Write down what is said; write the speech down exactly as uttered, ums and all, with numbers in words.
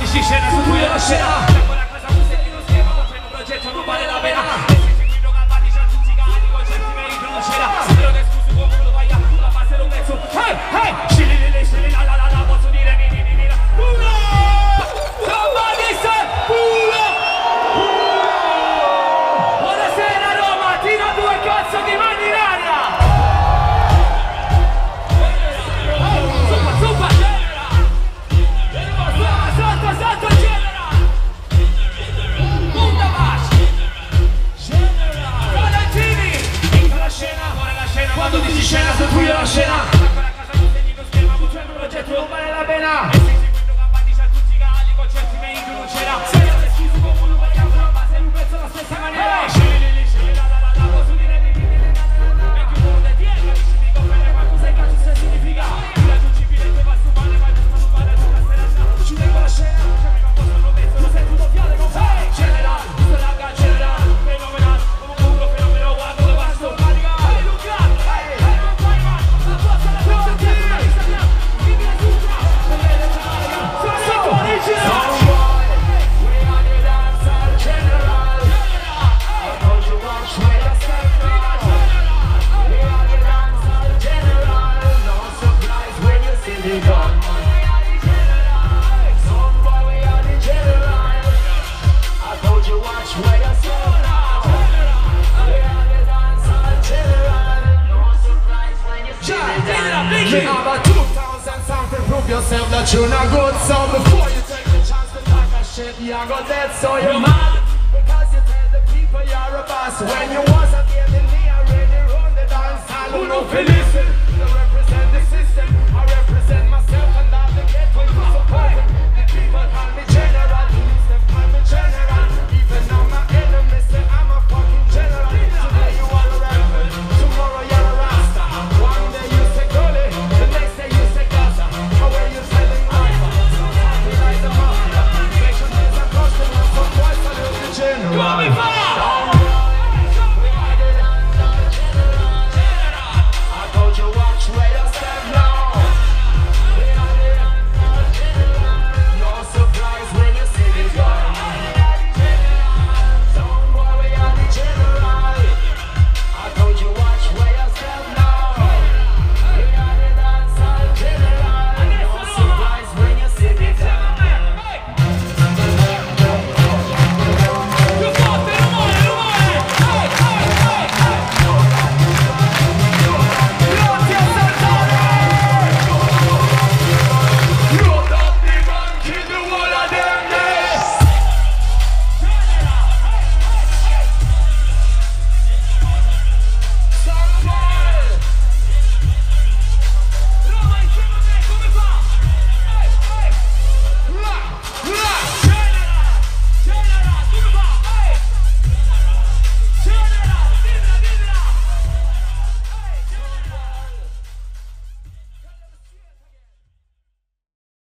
dici scena su cui io la scena. Ancora a casa tu senti lo schema, facendo un progetto non vale la pena. E se seguito Galvani c'ha tutti i cani, concerti meri non c'era. Spero che scusi come lo vai a la base lo pezzo. Hey, hey, scilili, scilili, la la la la, posso dire ni ni ni ni la. Uno! Somebody say uno! Buonasera Roma, tira due cazzo di mani in aria! Zuppa, zuppa, genera! Sotto, sotto, genera! Punta bash! Genera! Valentini! Entra la scena, fuori la scena, quando dici scena, sei tu io la scena! Ancora a casa tu segni lo schema, facendo un progetto non vale la pena! E sei seguito Gambati, c'ha tutti i gali, concerti mei non c'era! Se non è scuso come un lume, la base è un pezzo alla stessa maniera! Scilili, scilili, la la la la, posso dire ni ni ni ni la la la la! Vecchio uomo del dietro, dici mi conferma, ma cosa cazzo se significa? La giungi biletto va su male, ma giusto non vale tutta serata! Ci vengo la scena, c'è mi fa posto, non penso, lo sento tutto fiale, non fai! General, questo è raga, general, fenomenal, come un puro fenomeno, guarda dove basta, carica! Hey, Luca! Hey, hey, non fai ma, la forza la forza, dietro la Instagram, vivi la giunta, non vede il carica, sono original! You have a two thousand sound to prove yourself that you're not good. So before you take the chance to talk a shit, you're gonna dead. So you're mad because you tell the people you're a boss. When you was a baby, me already run the dance hall. Who don't feel listen?